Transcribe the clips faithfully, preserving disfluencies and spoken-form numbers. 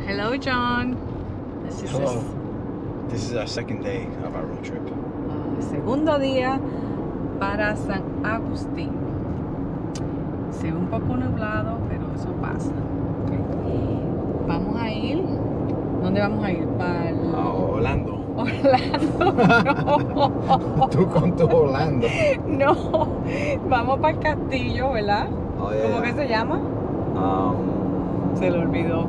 Hello, John. This is Hello. This is our second day of our road trip. el segundo día para San Agustín. Se ve un poco nublado, pero eso pasa. Okay. Vamos a ir. ¿Dónde vamos a ir? Para el... A Orlando. Orlando. No. Tú con tu Orlando. No. Vamos para el castillo, ¿verdad? Oh, yeah, ¿Cómo yeah. que se llama? Um, Se lo olvidó.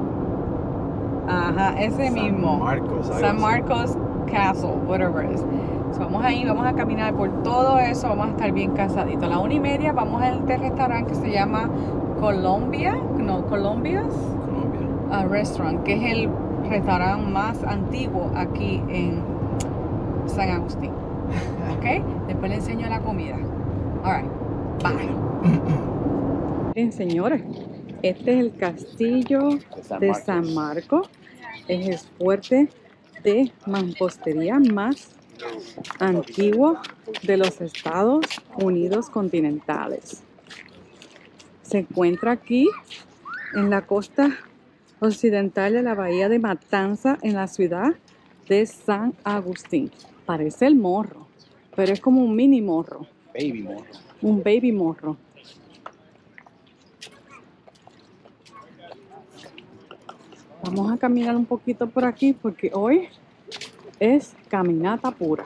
Ajá, ese San mismo. Marcos, algo San así. Marcos Castle, whatever it is. So, vamos a ir, vamos a caminar por todo eso, vamos a estar bien cansaditos. A la una y media vamos a este restaurante que se llama Colombia, no, Colombia's Colombia. uh, Restaurant, que es el restaurante más antiguo aquí en San Agustín. ¿Ok? Después le enseño la comida. Alright, bye. Bien, señores, este es el castillo De San de Marcos. San Marcos. Es el fuerte de mampostería más antiguo de los Estados Unidos continentales. Se encuentra aquí en la costa occidental de la bahía de Matanza, en la ciudad de San Agustín. Parece el morro, pero es como un mini morro, Baby morro. un baby morro. Vamos a caminar un poquito por aquí porque hoy es caminata pura.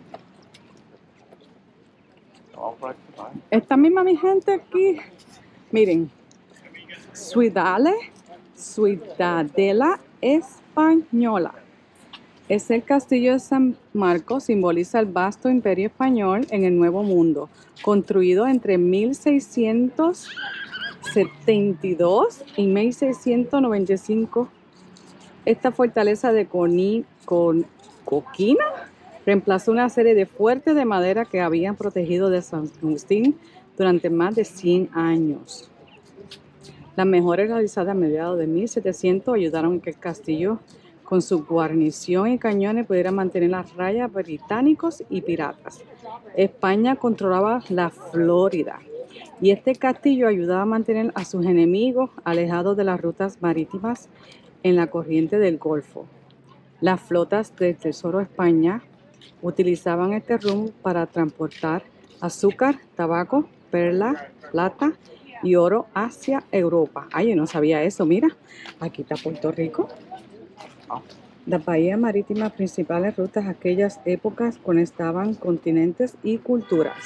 Esta misma mi gente aquí, miren, Ciudadela, Ciudadela Española. Es el castillo de San Marcos, simboliza el vasto imperio español en el Nuevo Mundo, construido entre mil seiscientos setenta y dos y mil seiscientos noventa y cinco. Esta fortaleza de Coni, con, Coquina reemplazó una serie de fuertes de madera que habían protegido de San Agustín durante más de cien años. Las mejoras realizadas a mediados de mil setecientos ayudaron a que el castillo, con su guarnición y cañones, pudiera mantener las rayas británicos y piratas. España controlaba la Florida y este castillo ayudaba a mantener a sus enemigos alejados de las rutas marítimas en la corriente del Golfo. Las flotas del Tesoro de España utilizaban este rumbo para transportar azúcar, tabaco, perla, plata y oro hacia Europa. Ay, yo no sabía eso, mira, aquí está Puerto Rico. Las bahías marítimas principales rutas de aquellas épocas conectaban continentes y culturas.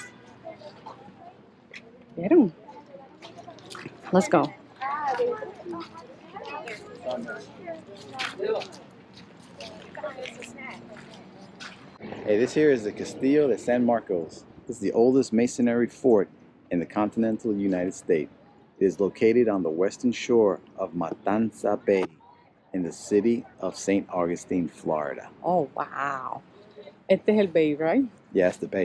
¿Vieron? Let's go. Hey, this here is the Castillo de San Marcos. This is the oldest masonry fort in the continental United States. It is located on the western shore of Matanza Bay in the city of Saint Augustine, Florida. Oh, wow. Este es el bay, right? Yeah, it's the bay.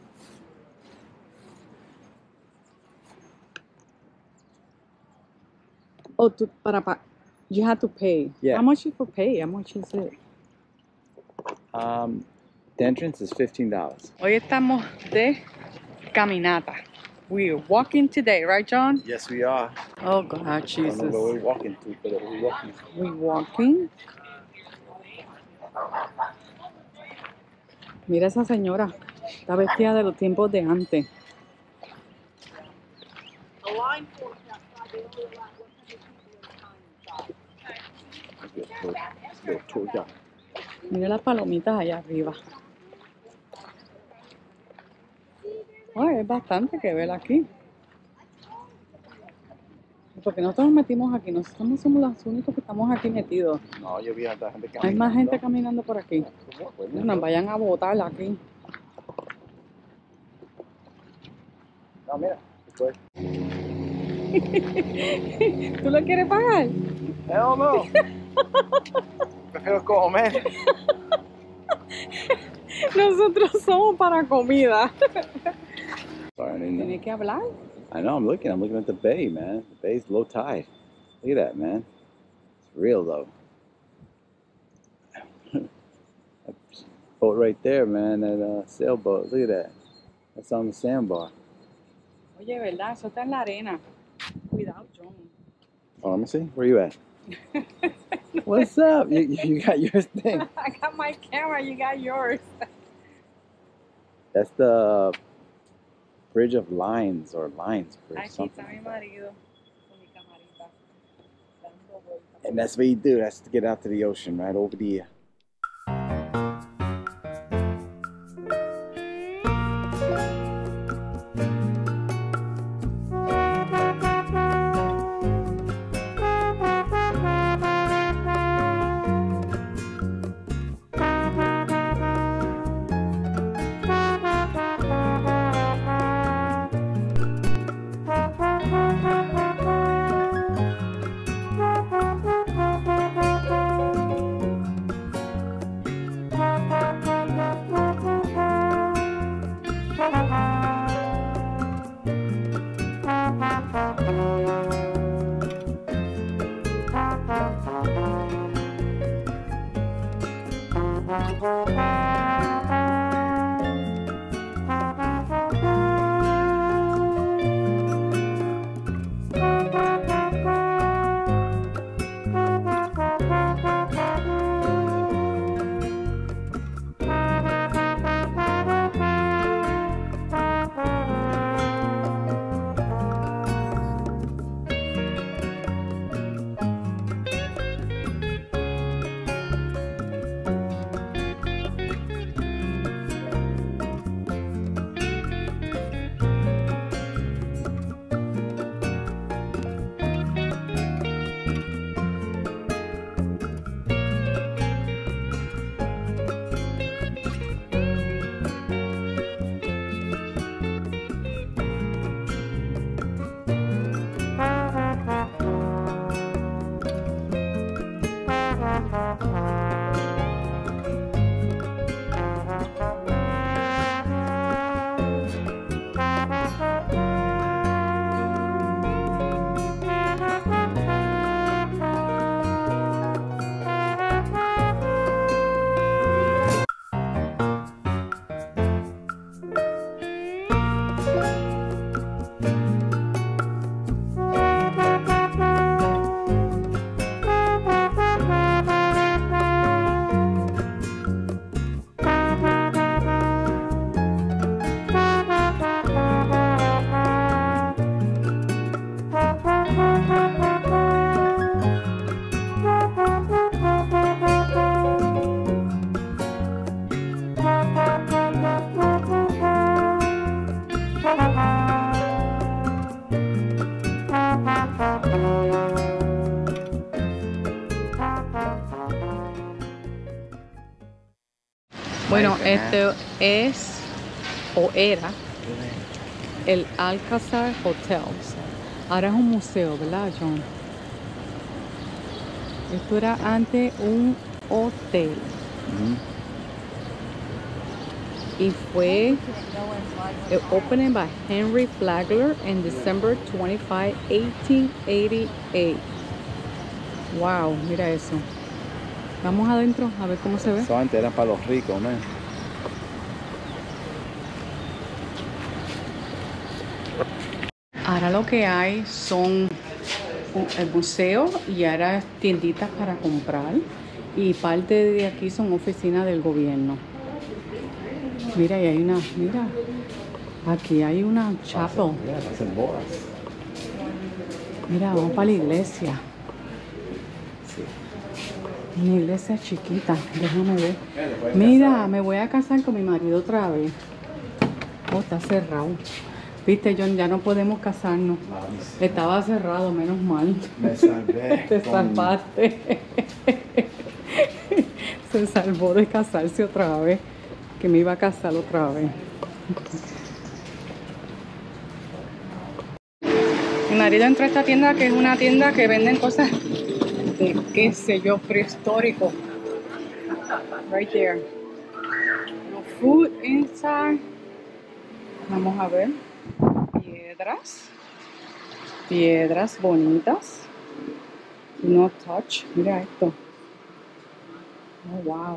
Oh, to, para, pa, you have to pay. Yeah. How much is for pay? How much is it? Um, the entrance is fifteen dollars. Hoy estamos de caminata. We're walking today, right, John? Yes, we are. Oh, God, I don't know Jesus. where we're walking to, but we're walking. We're walking. Mira esa señora. Está vestida de los tiempos de antes. Mira las palomitas allá arriba. Ay, es bastante que ver aquí. Porque nosotros nos metimos aquí. Nosotros no somos los únicos que estamos aquí metidos. No, yo vi a tanta gente caminando. Hay más gente caminando por aquí. Pues, No nos vayan a botar aquí. no, mira. Después. ¿Tú lo quieres pagar? Hell no. Prefiero comer. Nosotros somos para comida. Sorry, I didn't know. Tienes que hablar. I know, I'm looking. I'm looking at the bay, man. The bay's low tide. Look at that, man. It's real, though. That boat right there, man. That uh, sailboat. Look at that. That's on the sandbar. Oye, ¿verdad? Eso está en la arena. Cuidado, John. Oh, let me see. Where you at? What's up? You, you got your thing. I got my camera, you got yours. That's the Bridge of Lines or Lines Bridge. Aquí Something está mi like that. marido con mi camarita dando vueltas. And that's what you do. That's to get out to the ocean, right over the. Bueno, este es o era el Alcázar Hotel. Ahora es un museo, ¿verdad, John? Esto era antes un hotel. Mhm. Y fue it opened by Henry Flagler in December twenty-fifth, eighteen eighty-eight. Wow, mira eso. Vamos adentro a ver cómo se ve. Eso antes era para los ricos, man. Ahora lo que hay son un- el museo y ahora tienditas para comprar. Y parte de aquí son oficinas del gobierno. Mira, y hay una, mira, aquí hay una chapel. Yeah, hacen bodas. Mira, vamos para la iglesia. Una iglesia chiquita, déjame ver. Mira, me voy a casar con mi marido otra vez. Oh, está cerrado. Viste, John, ya no podemos casarnos. Estaba cerrado, menos mal. Me salvé. Te con- salvaste. Se salvó de casarse otra vez. Que me iba a casar otra vez. Mi marido entró a esta tienda que es una tienda que venden cosas de qué sé yo, prehistórico. Right there. No food inside. Vamos a ver. Piedras. Piedras bonitas. No touch. Mira esto. Oh, wow.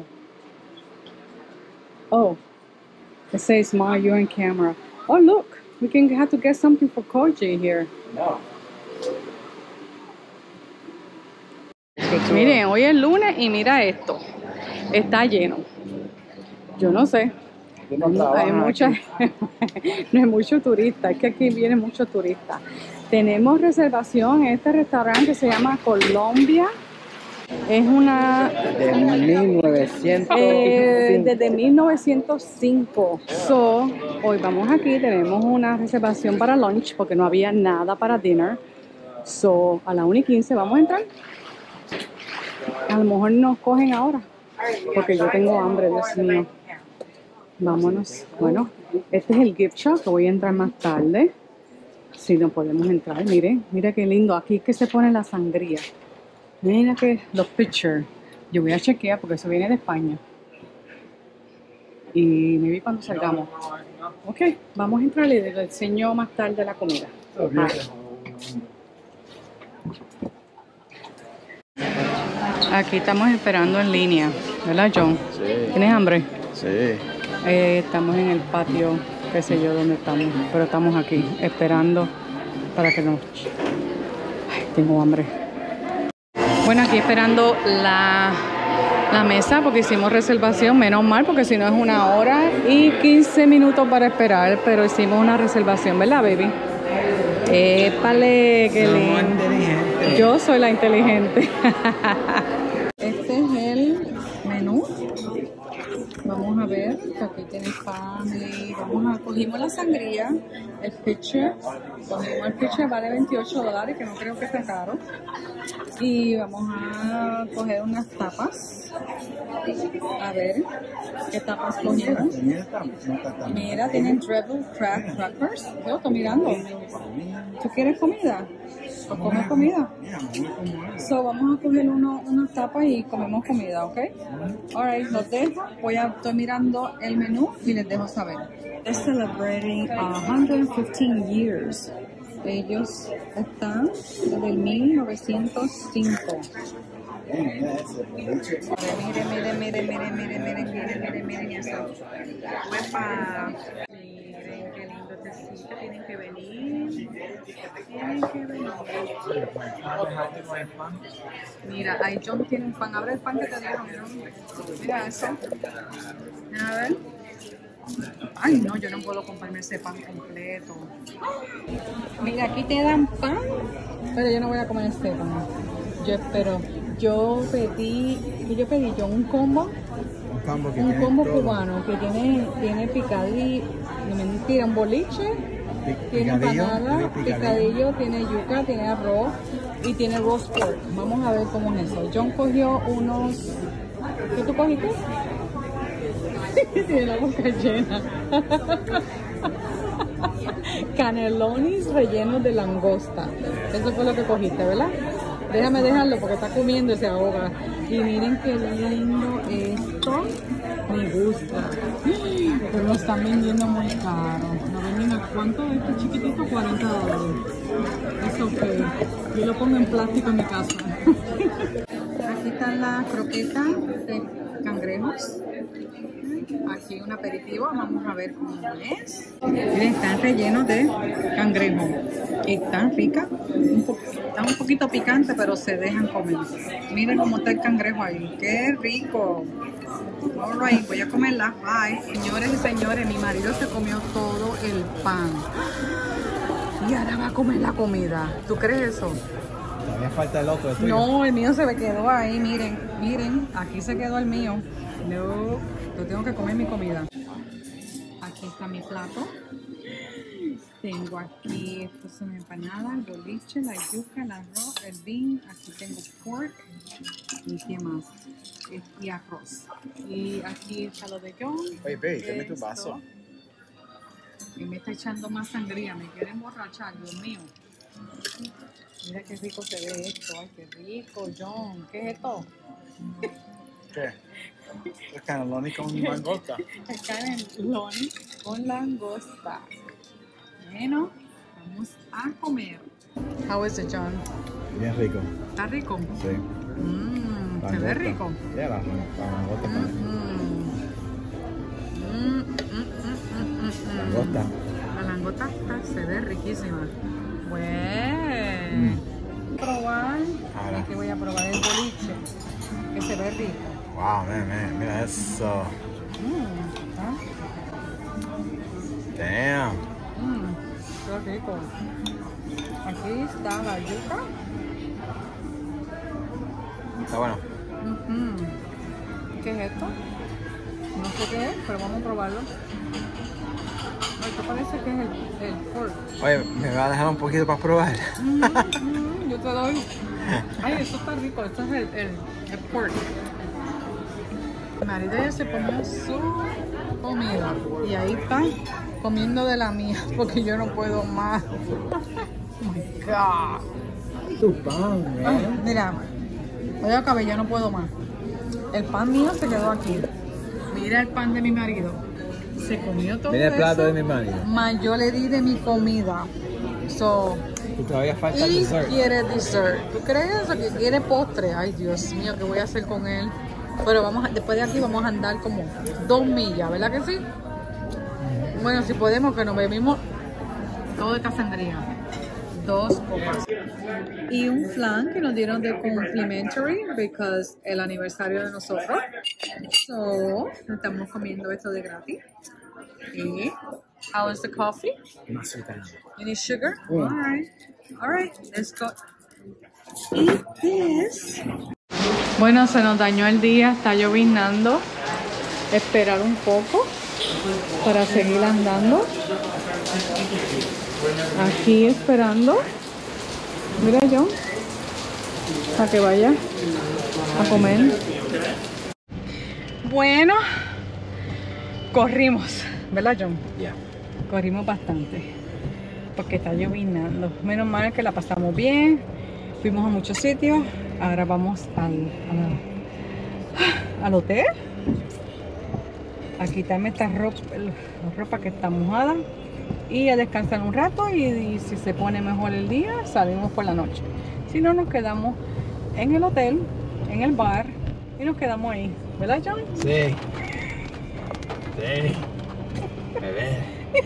Oh. It says, Ma, you're in camera. Oh, look. We can have to get something for Koji here. No. Miren, hoy es lunes y mira esto. Está lleno. Yo no sé. No hay mucha, no hay muchos turistas. Es que aquí vienen muchos turistas. Tenemos reservación en este restaurante que se llama Colombia. Es una... De mil novecientos Eh, desde mil novecientos cinco. So, hoy vamos aquí, tenemos una reservación para lunch porque no había nada para dinner. So, a la una y quince vamos a entrar. A lo mejor nos cogen ahora porque yo tengo hambre, Dios mío. Vámonos. Bueno, este es el gift shop que voy a entrar más tarde. Si no podemos entrar, miren, mira qué lindo. Aquí es que se pone la sangría. Mira que los pictures. Yo voy a chequear porque eso viene de España. Y me vi cuando salgamos. Ok, vamos a entrar y les enseño más tarde la comida. Bye. Aquí estamos esperando en línea, ¿verdad, John? Sí. ¿Tienes hambre? Sí. Eh, estamos en el patio, qué sé yo dónde estamos, pero estamos aquí esperando para que nos... Ay, tengo hambre. Bueno, aquí esperando la, la mesa porque hicimos reservación, menos mal, porque si no es una hora y quince minutos para esperar, pero hicimos una reservación, ¿verdad, baby? Épale, qué lindo. Yo soy la inteligente. Este es el menú. Vamos a ver que aquí tiene family. Vamos a cogimos la sangría, el pitcher. Cogimos el pitcher, vale veintiocho dólares, que no creo que esté caro. Y vamos a coger unas tapas. A ver qué tapas cogimos. Mira, tienen Dreadful Crab Crackers. Yo estoy mirando. ¿Tú quieres comida? Pues come comida. So, vamos a coger uno, unas tapas y comemos comida, ¿ok? Alright, los dejo. Voy a, estoy mirando el menú y les dejo saber. They're celebrating one hundred fifteen years. Ellos están desde el mil novecientos cinco. Mire, mire, mire, mire, mire, mire, mire, mire, mire, miren eso. ¡Uepa! Miren qué lindo este sitio. Tienen que venir. Tienen que venir. Mira, ahí John tiene un pan. Abre el pan que te dieron, John. Mira eso. A ver. Ay, no, yo no puedo comprarme ese pan completo. Mira, aquí te dan pan, pero yo no voy a comer este pan. Yo espero. Yo pedí, ¿qué yo pedí? Yo un combo, Un combo, que un tiene combo todo. cubano que tiene, tiene picadillo, no me mentira, un boliche, Pic- tiene picadillo, empanada, tiene picadillo, tiene yuca, tiene arroz y tiene roast pork. Vamos a ver cómo es eso. John cogió unos, ¿qué tú cogiste? Tiene la boca llena. Canelonis rellenos de langosta. Eso fue lo que cogiste, ¿verdad? Déjame dejarlo porque está comiendo y se ahoga. Y miren qué lindo esto. Me gusta. Pero lo están vendiendo muy caro. ¿No venden a cuánto de este chiquitito? cuarenta dólares. Es ok. Yo lo pongo en plástico en mi casa. Aquí están las croquetas de cangrejos. Aquí un aperitivo, vamos a ver cómo es. Miren, están rellenos de cangrejo. Están ricas, un están un poquito picantes, pero se dejan comer. Miren cómo está el cangrejo ahí. ¡Qué rico! Alright, voy a comerla. Bye. Señores y señores, mi marido se comió todo el pan. Y ahora va a comer la comida. ¿Tú crees eso? Todavía falta el otro. ¿El No, el mío se me quedó ahí. Miren, miren, aquí se quedó el mío. No, yo tengo que comer mi comida. Aquí está mi plato. Tengo aquí, esto son empanadas, el boliche, la yuca, el arroz, el bean. Aquí tengo pork. ¿Y qué más? Y arroz. Y aquí está lo de John. Oye, ve, dame tu Esto. vaso. Y me está echando más sangría. Me quiere emborrachar, Dios mío. Mira qué rico se ve esto. Ay, qué rico, John. ¿Qué es esto? ¿Qué? El cannelloni con langosta. El cannelloni con langosta. Bueno, vamos a comer. How is it, John? Bien rico. ¿Está rico? Sí. Mmm, se ve Langosta. rico. Ya, la, la langosta Mm, también. mm. Mm, mm, mm, mm, mm. Langosta. La langosta está- se ve riquísima. Bueno. Mm. Probar. Ahora. Es que voy a probar el boliche. ceviche, que se ve rico. Wow, man, man, mira eso. Mm, ¿ah? Damn. Mm, qué rico. Aquí está la yuca. Está bueno. Mm-hmm. ¿Qué es esto? No sé qué es, pero vamos a probarlo. Ay, ¿qué parece que es el, el pork? Oye, ¿me va a dejar un poquito para probar? Mm, mm, yo te doy. Ay, esto está rico. Esto es el, el, el pork. Mi marido ya se comió su comida y ahí está comiendo de la mía porque yo no puedo más. Oh my God. Tu pan, Ay, mira, hoy acabé, ya no puedo más. El pan mío se quedó aquí. Mira el pan de mi marido. Se comió todo Mira el plato eso, de mi marido. más yo le di de mi comida. So, Y todavía falta y dessert. quiere dessert. ¿Tú crees eso? Que quiere postre. Ay, Dios mío, ¿qué voy a hacer con él? Pero vamos a, después de aquí vamos a andar como dos millas, ¿verdad que sí? Bueno, si podemos, que nos bebimos todo de Casandría. Dos copas. Y un flan que nos dieron de complimentary, because el aniversario de nosotros. So, estamos comiendo esto de gratis. Y, how is the coffee? Más sweet. You need sugar? Mm. All right. All right, let's go. Eat this. Bueno, se nos dañó el día, está llovinando. Esperar un poco para seguir andando. Aquí esperando. Mira yo, para que vaya a comer. Bueno, corrimos, ¿verdad, John? Yeah. Corrimos bastante porque está llovinando. Menos mal que la pasamos bien. Fuimos a muchos sitios. Ahora vamos al, a la, al hotel a quitarme esta ropa, la ropa que está mojada y a descansar un rato. Y, y si se pone mejor el día, salimos por la noche. Si no, nos quedamos en el hotel, en el bar y nos quedamos ahí. ¿Verdad, John? Sí. Sí. Bebé.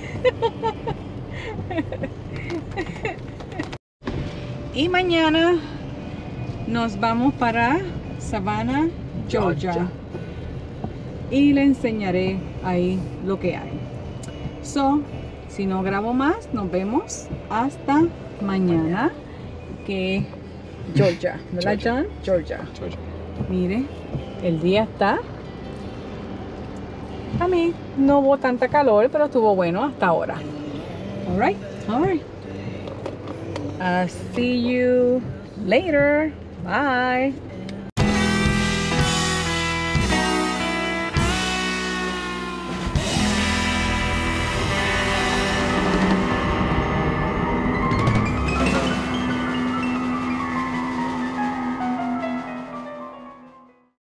Y mañana nos vamos para Savannah, Georgia. Georgia. Y le enseñaré ahí lo que hay. So, si no grabo más, nos vemos hasta mañana. Que Georgia, ¿verdad, John? Georgia. Georgia. Mire, el día está. A mí no hubo tanta calor, pero estuvo bueno hasta ahora. Alright, alright. I'll see you later. Bye.